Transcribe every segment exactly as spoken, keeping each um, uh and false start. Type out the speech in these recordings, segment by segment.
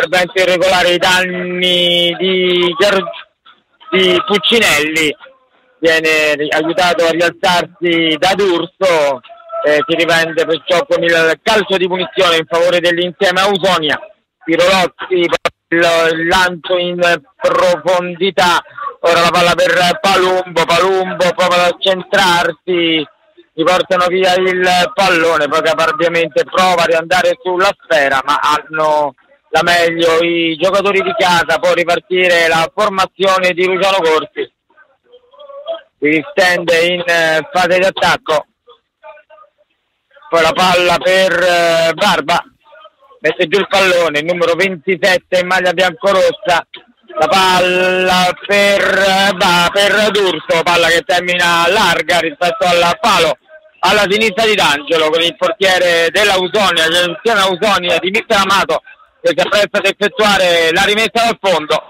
intervento irregolare ai danni di, di Puccinelli, viene aiutato a rialzarsi da D'Urso, eh, si riprende perciò con il calcio di punizione in favore dell'Insieme Ausonia. Pirolozzi, il lancio in profondità, ora la palla per Palumbo, Palumbo prova ad accentrarsi, gli portano via il pallone, poi caparbiamente prova a riandare sulla sfera, ma hanno la meglio i giocatori di casa. Può ripartire la formazione di Luciano Corsi, si stende in fase di attacco, poi la palla per Barba, mette giù il pallone, il numero ventisette in maglia biancorossa, la palla per, bah, per D'Urso, palla che termina larga rispetto al palo alla sinistra di D'Angelo, con il portiere dell'Ausonia, l'insieme Ausonia di mister Amato, che si appresta ad effettuare la rimessa dal fondo.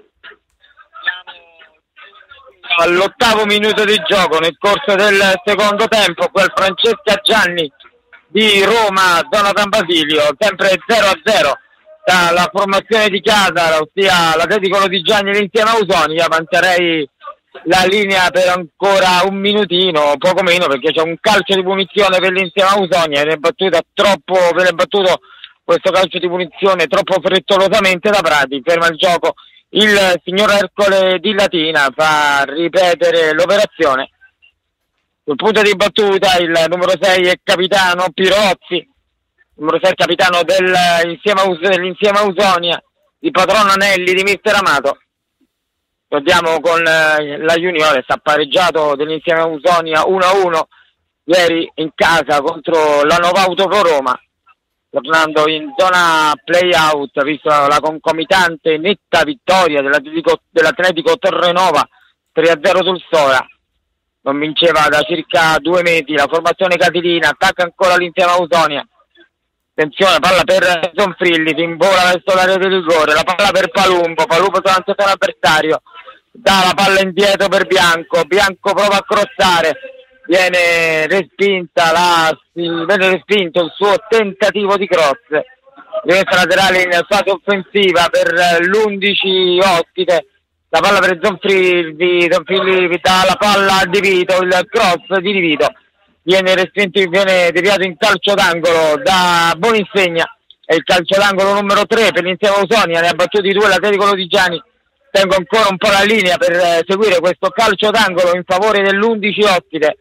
All'ottavo minuto di gioco nel corso del secondo tempo, quel Francesca Gianni di Roma, zona San Basilio, sempre zero a zero dalla formazione di casa, ossia l'Atletico Lodigiani e l'Insieme Ausonia. Avanzerei la linea per ancora un minutino, poco meno, perché c'è un calcio di punizione per l'Insieme Ausonia, viene battuta troppo, viene battuto questo calcio di punizione troppo frettolosamente da Prati, ferma il gioco il signor Ercole Di Latina, fa ripetere l'operazione. Sul punto di battuta il numero sei è capitano Pirozzi, numero sei capitano dell'Insieme Aus- dell'Insieme Ausonia, il patrono Anelli di mister Amato. Ricordiamo con eh, la Juniore sta pareggiato dell'Insieme Ausonia uno a uno ieri in casa contro la Nova Autopro Roma, tornando in zona play-out, visto la concomitante netta vittoria dell'Atletico, dell'Atletico Torrenova tre a zero sul Sora. Non vinceva da circa due mesi la formazione catilina, attacca ancora l'Insieme Ausonia. Attenzione, palla per Zonfrilli, si imbola verso l'area di rigore, la palla per Palumbo, Palumbo davanti all'avversario, dà la palla indietro per Bianco, Bianco prova a crossare, viene respinta la, viene respinto il suo tentativo di cross, rimessa laterale in fase offensiva per l'undici ospite, la palla per Zonfrilli, Zonfrilli dà la palla a Di Vito, il cross di Di Vito viene respinto, viene deviato in calcio d'angolo da Boninsegna, è il calcio d'angolo numero tre per l'Insieme Ausonia, ne ha battuti due l'Atletico Lodigiani. Tengo ancora un po' la linea per eh, seguire questo calcio d'angolo in favore dell'undici ospite.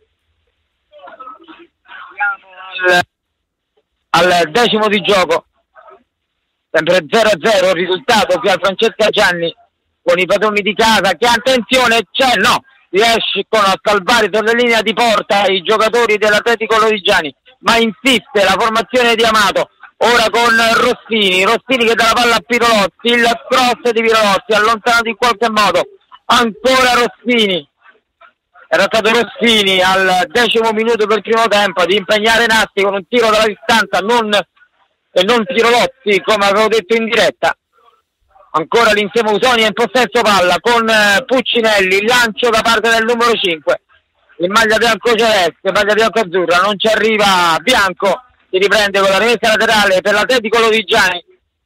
Al, al decimo di gioco, sempre zero a zero il risultato qui al Francesca Gianni, con i padroni di casa che, attenzione, c'è, no, riescono a salvare sulla linea di porta i giocatori dell'Atletico Lodigiani, ma insiste la formazione di Amato, ora con Rossini, Rossini che dà la palla a Pirolozzi, il cross di Pirolozzi allontanato in qualche modo, ancora Rossini, era stato Rossini al decimo minuto del primo tempo di impegnare Nasti con un tiro dalla distanza, non, e non Pirolozzi come avevo detto in diretta. Ancora l'Insieme Ausonia in possesso palla con eh, Puccinelli, il lancio da parte del numero cinque, in maglia bianco-celeste, maglia bianco-azzurra, non ci arriva Bianco, si riprende con la rimessa laterale per l'Atletico Lodigiani.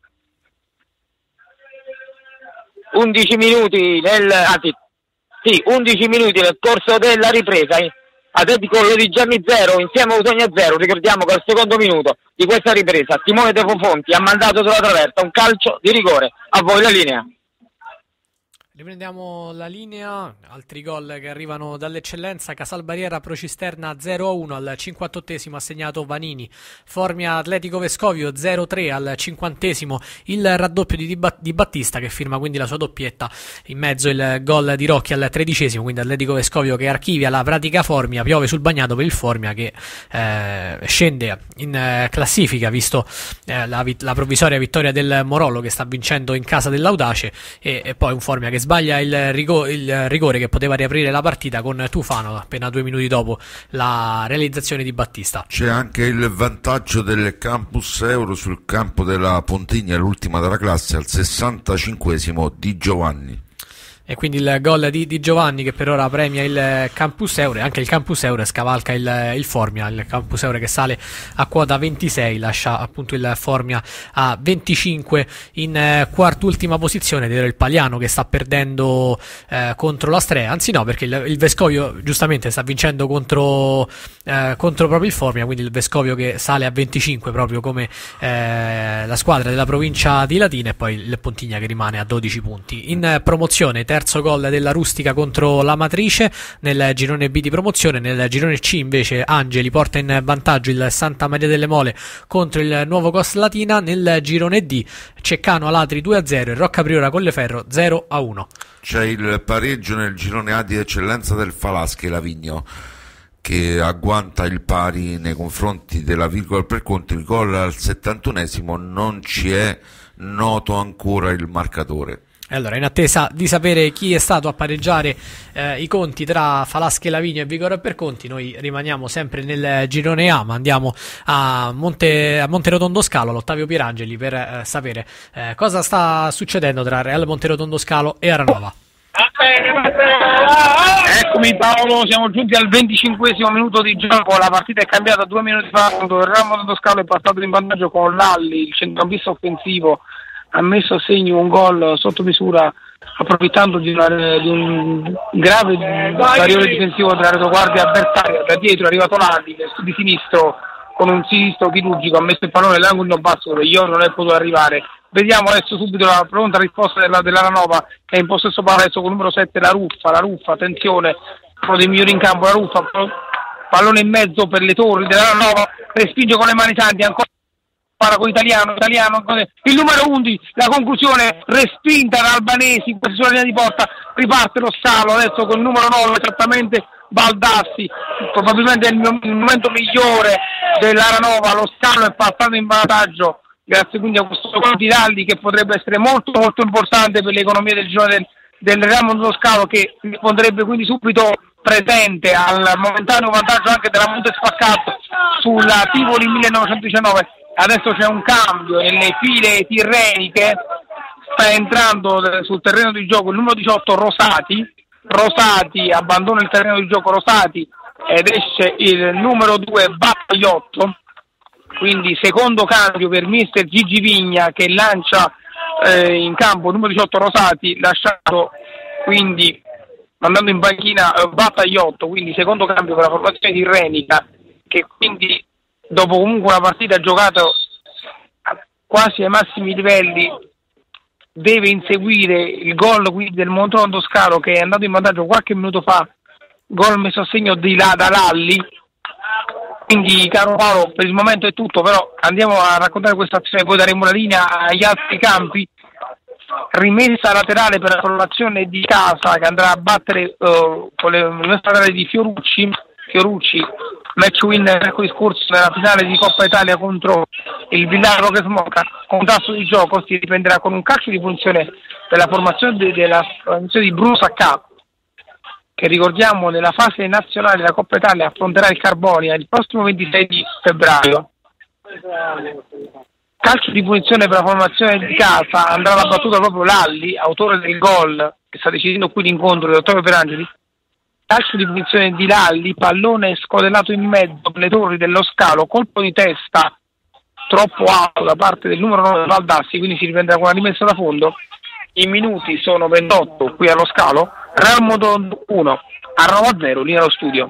undici minuti nel, anzi, sì, undici minuti nel corso della ripresa, Atletico Lodigiani zero, Insieme Ausonia zero. Ricordiamo che al secondo minuto di questa ripresa Simone De Fonti ha mandato sulla traversa un calcio di rigore. A voi la linea. Riprendiamo la linea, altri gol che arrivano dall'eccellenza. Casalbarriera Procisterna zero a uno al cinquantottesimo, assegnato Vanini. Formia Atletico Vescovio zero a tre al cinquantesimo, il raddoppio di, di Battista che firma quindi la sua doppietta. In mezzo il gol di Rocchi al tredicesimo, quindi Atletico Vescovio che archivia la pratica Formia. Piove sul bagnato per il Formia che eh, scende in eh, classifica, visto eh, la, la provvisoria vittoria del Morollo che sta vincendo in casa dell'Audace, e, e poi un Formia che sbaglia il, rigo- il rigore che poteva riaprire la partita con Tufano appena due minuti dopo la realizzazione di Battista. C'è anche il vantaggio del Campus Euro sul campo della Pontigna, l'ultima della classe, al sessantacinquesimo di Giovanni. E quindi il gol di, di Giovanni che per ora premia il Campus Eure, anche il Campus Eure scavalca il, il Formia, il Campus Eure che sale a quota ventisei, lascia appunto il Formia a venticinque in eh, quart'ultima posizione. Direi il Paliano che sta perdendo eh, contro l'Astrea, anzi no, perché il, il Vescovio giustamente sta vincendo contro, eh, contro proprio il Formia, quindi il Vescovio che sale a venticinque proprio come eh, la squadra della provincia di Latina, e poi il Pontigna che rimane a dodici punti. In eh, promozione terzo gol della Rustica contro la Matrice nel girone B di promozione. Nel girone C invece Angeli porta in vantaggio il Santa Maria delle Mole contro il Nuovo Cos Latina. Nel girone D Ceccano Alatri due a zero e Rocca Priora Colleferro zero a uno. C'è il pareggio nel girone A di eccellenza del Falaschi Lavigno, che agguanta il pari nei confronti della Virgola per Conti. Il gol al settantunesimo, non ci è noto ancora il marcatore. Allora, in attesa di sapere chi è stato a pareggiare eh, i conti tra Falaschi Lavigno e Vigoro per Conti, noi rimaniamo sempre nel girone A, ma andiamo a Monte, a Monterotondo Scalo, all'Ottavio Pierangeli, per eh, sapere eh, cosa sta succedendo tra Real Monterotondo Scalo e Aranova. Eccomi Paolo, siamo giunti al venticinquesimo minuto di gioco, la partita è cambiata due minuti fa quando il Real Monterotondo Scalo è passato in vantaggio con Lalli, il centrocampista offensivo. Ha messo a segno un gol sotto misura approfittando di, una, di un grave barriere difensivo della retroguardia avversaria. Da dietro è arrivato Lalli di sinistro con un sinistro chirurgico, ha messo il pallone nell'angolo basso dove Io non è potuto arrivare. Vediamo adesso subito la pronta risposta della, dell'Aranova, che è in possesso palla adesso con il numero sette la Ruffa, la Ruffa, attenzione, uno dei migliori in campo, la Ruffa, pallone in mezzo per le torri dell'Aranova, respinge con le mani tanti, ancora para con italiano, italiano, il numero undici, la conclusione respinta da Albanesi, in questa linea di porta, riparte lo Scalo adesso con il numero nove, esattamente Baldassi, probabilmente il, il momento migliore dell'Aranova, lo Scalo è passato in vantaggio, grazie quindi a questo gol di Lalli che potrebbe essere molto molto importante per l'economia del girone del, del Real Monterotondo Scalo, che risponderebbe quindi subito presente al momentaneo vantaggio anche della Monte Spaccato sulla Tivoli millenovecentodiciannove. Adesso c'è un cambio nelle file tirreniche, sta entrando sul terreno di gioco il numero diciotto Rosati, Rosati abbandona il terreno di gioco Rosati ed esce il numero due Battaiotto, quindi secondo cambio per mister Gigi Vigna che lancia eh, in campo il numero diciotto Rosati, lasciato quindi mandando in panchina eh, Battaiotto, quindi secondo cambio per la formazione tirrenica che quindi dopo comunque una partita giocata quasi ai massimi livelli deve inseguire il gol quindi del Monterotondo Scalo che è andato in vantaggio qualche minuto fa, gol messo a segno di là da Lalli. Quindi caro Paolo, per il momento è tutto, però andiamo a raccontare questa azione, poi daremo la linea agli altri campi. Rimessa laterale per la formazione di Casa che andrà a battere uh, con le rimessa laterale di Fiorucci Fiorucci match winner mercoledì scorso nella finale di Coppa Italia contro il Villaro che Smoca. Con tasso di gioco si riprenderà con un calcio di punizione della formazione de- della formazione di Bruno Sacca, che ricordiamo nella fase nazionale della Coppa Italia affronterà il Carbonia il prossimo ventisei di febbraio. Calcio di punizione per la formazione di Casa, andrà alla battuta proprio Lalli, autore del gol che sta decidendo qui l'incontro di Ottavio Pierangeli. Calcio di punizione di Lalli, pallone scodellato in mezzo per le torri dello Scalo, colpo di testa troppo alto da parte del numero nove Baldassi, quindi si riprenderà con una rimessa da fondo. I minuti sono ventotto qui allo Scalo, Real Monterotondo uno, Aranova zero, linea allo studio.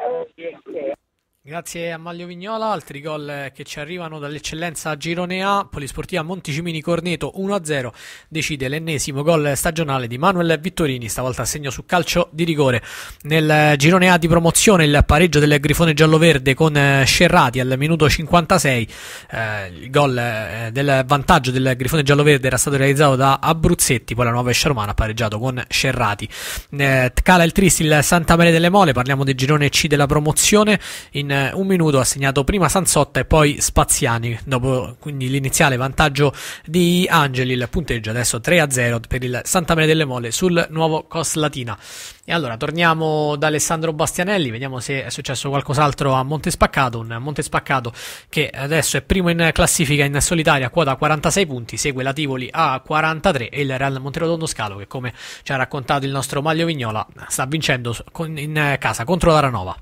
Grazie a Maglio Vignola. Altri gol che ci arrivano dall'eccellenza Girone A, Polisportiva Monticimini Corneto uno a zero, decide l'ennesimo gol stagionale di Manuel Vittorini, stavolta a segno su calcio di rigore. Nel Girone A di promozione il pareggio del Grifone Gialloverde con Scerrati al minuto cinquantasei, eh, il gol eh, del vantaggio del Grifone Gialloverde era stato realizzato da Abruzzetti, poi la Nuova Escia Romana ha pareggiato con Scerrati. Eh, cala il tris il Santa Maria delle Mole, parliamo del Girone C della promozione. In in un minuto ha segnato prima Sanzotta e poi Spaziani, dopo quindi l'iniziale vantaggio di Angeli. Il punteggio adesso tre a zero per il Santa Maria delle Mole sul nuovo Cos Latina. E allora torniamo da Alessandro Bastianelli, vediamo se è successo qualcos'altro a Montespaccato, un Montespaccato che adesso è primo in classifica in solitaria, quota quarantasei punti, segue la Tivoli a quarantatré e il Real Monterotondo Scalo che, come ci ha raccontato il nostro Maglio Vignola, sta vincendo in casa contro l'Aranova.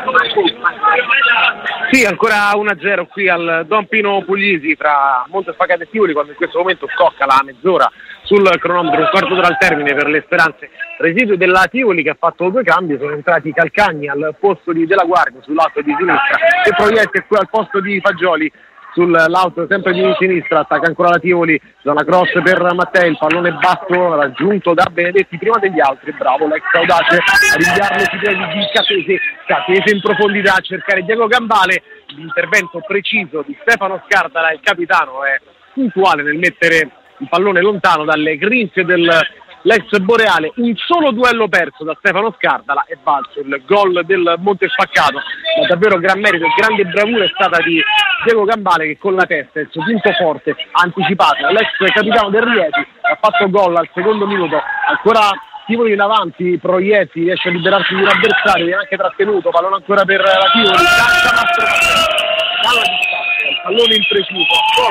Sì, ancora uno a zero qui al Don Pino Puglisi fra Montespaccato e Tivoli, quando in questo momento scocca la mezz'ora sul cronometro, un quarto d'ora al termine per le speranze residue della Tivoli, che ha fatto due cambi. Sono entrati Calcagni al posto di Della Guardia sul lato di sinistra e Proietti qui al posto di Fagioli sul lato sempre di sinistra. Attacca ancora la Tivoli, zona cross per Mattei, il pallone basso raggiunto da Benedetti prima degli altri, bravo l'ex audace a rinviarlo sui piedi di Catese, Catese in profondità a cercare Diego Gambale. L'intervento preciso di Stefano Scardala, il capitano è puntuale nel mettere il pallone lontano dalle grinfie dell'ex Boreale. Un solo duello perso da Stefano Scardala e valso il gol del Montespaccato, ma davvero gran merito e grande bravura è stata di Diego Gambale, che con la testa, il suo punto forte, ha anticipato l'ex capitano del Rieti, ha fatto gol al secondo minuto. Ancora Tivoli in avanti, Proietti riesce a liberarsi di un avversario, viene anche trattenuto, pallone ancora per la Tivoli, dalla distanza, il pallone impreciso,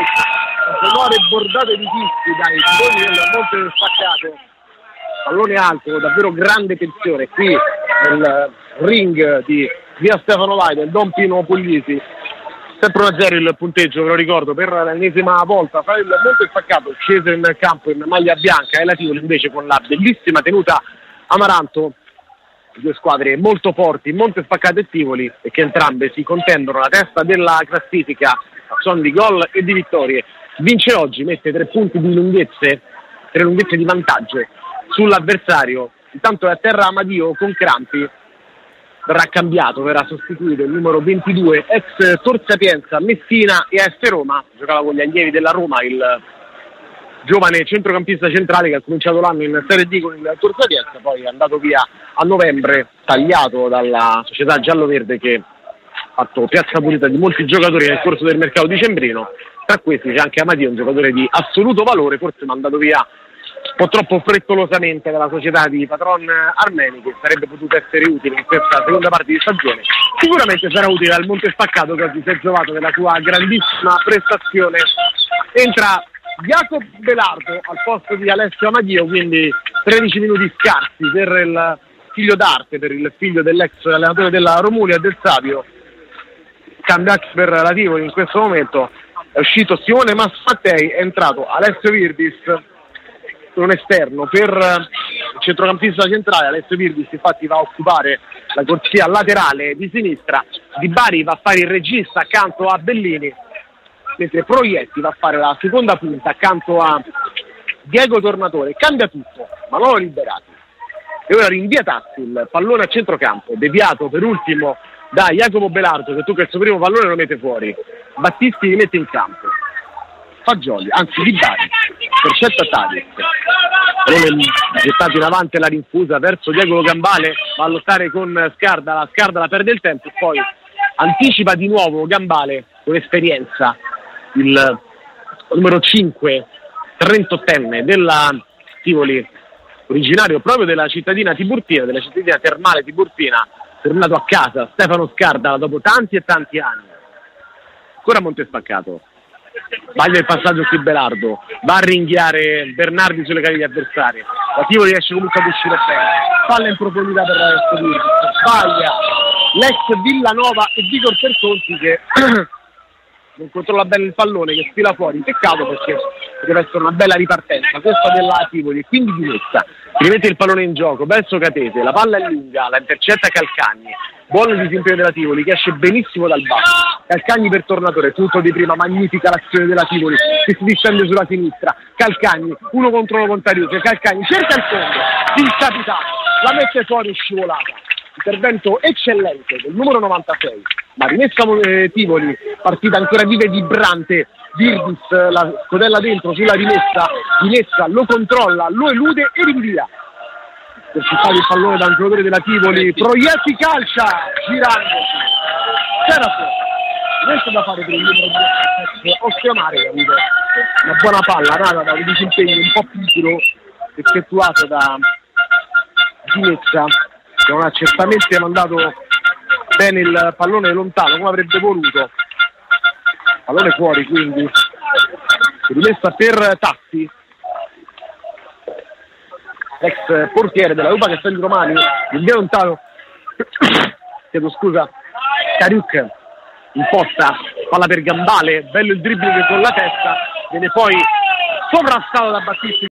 sonore bordate di fischi dai tironi del Montespaccato, pallone alto, davvero grande tensione qui nel ring di via Stefano Vai del Don Pino Puglisi. Sempre uno a zero il punteggio, ve lo ricordo, per l'ennesima volta fra il Montespaccato sceso in campo in maglia bianca e la Tivoli invece con la bellissima tenuta Amaranto. Due squadre molto forti, Montespaccato e Tivoli, e che entrambe si contendono la testa della classifica a son di gol e di vittorie. Vince oggi, mette tre punti di lunghezze, tre lunghezze di vantaggio sull'avversario. Intanto è a terra Amadio con crampi, verrà cambiato, verrà sostituito il numero ventidue, ex Tor Sapienza, Messina e A S Roma, giocava con gli allievi della Roma, il giovane centrocampista centrale che ha cominciato l'anno in Serie D con il Tor Sapienza, poi è andato via a novembre, tagliato dalla società giallo-verde che ha fatto piazza pulita di molti giocatori nel corso del mercato dicembrino. Tra questi c'è anche Amadio, un giocatore di assoluto valore, forse mandato via un po' troppo frettolosamente dalla società di Patron Armeni, che sarebbe potuto essere utile in questa seconda parte di stagione. Sicuramente sarà utile al Montespaccato, che oggi si è giovato della sua grandissima prestazione. Entra Jacopo Belardo al posto di Alessio Amadio, quindi tredici minuti scarsi per il figlio d'arte, per il figlio dell'ex allenatore della Romulia e del Savio. Cambia per la Tivoli in questo momento, è uscito Simone Masmattei, è entrato Alessio Virdis, un esterno per il centrocampista centrale. Alessio Virdis infatti va a occupare la corsia laterale di sinistra, Di Bari va a fare il regista accanto a Bellini, mentre Proietti va a fare la seconda punta accanto a Diego Tornatore. Cambia tutto, Manolo Liberati, e ora rinvia Tazzi, il pallone a centrocampo, deviato per ultimo da Jacopo Belardo, che tocca il suo primo pallone e lo mette fuori. Battisti li mette in campo, Fagioli, anzi Di Bari, Percetta Tadic, pallone gettato in avanti alla rinfusa verso Diego Gambale, va a lottare con Scardala, Scardala perde il tempo e poi anticipa di nuovo Gambale con esperienza, il numero cinque, trentottenne della Tivoli, originario proprio della cittadina tiburtina, della cittadina termale tiburtina, tornato a casa Stefano Scardala dopo tanti e tanti anni. Ancora Montespaccato, sbaglia il passaggio qui Belardo, va a ringhiare Bernardi sulle caviglie avversarie, la Tivoli riesce comunque ad uscire bene, palla in profondità per Alessio Virdis, sbaglia l'ex Villanova e Vigor Perconti che non controlla bene il pallone, che sfila fuori. Peccato, perché deve essere una bella ripartenza questa della Tivoli, e quindi di messa rimette il pallone in gioco verso Catese, la palla è lunga, la intercetta Calcagni, buon disimpegno della Tivoli che esce benissimo dal basso. Calcagni per Tornatore, tutto di prima, magnifica l'azione della Tivoli che si distende sulla sinistra. Calcagni, uno contro uno con Tariucci, Calcagni cerca il fondo, il capitano la mette fuori, scivolata. Intervento eccellente del numero novantasei, ma rimessa eh, Tivoli, partita ancora viva e vibrante. Virdis, la scodella dentro sulla rimessa, rimessa, lo controlla, lo elude e rinvia. Per citare il pallone da un giocatore della Tivoli, Proietti calcia, girandosi, c'era niente da fare per il numero di Ostionare, che ha avuto una buona palla nata da un disimpegno un po' pigro effettuato da Ginezza, che non ha certamente mandato bene il pallone lontano come avrebbe voluto. Pallone fuori, quindi rimessa per Tatti, ex portiere della Lupa, che sta in Romani, il via lontano chiedo scusa Cariuc, imposta, palla per Gambale, bello il dribbling con la testa, viene poi sovrastato da Battisti.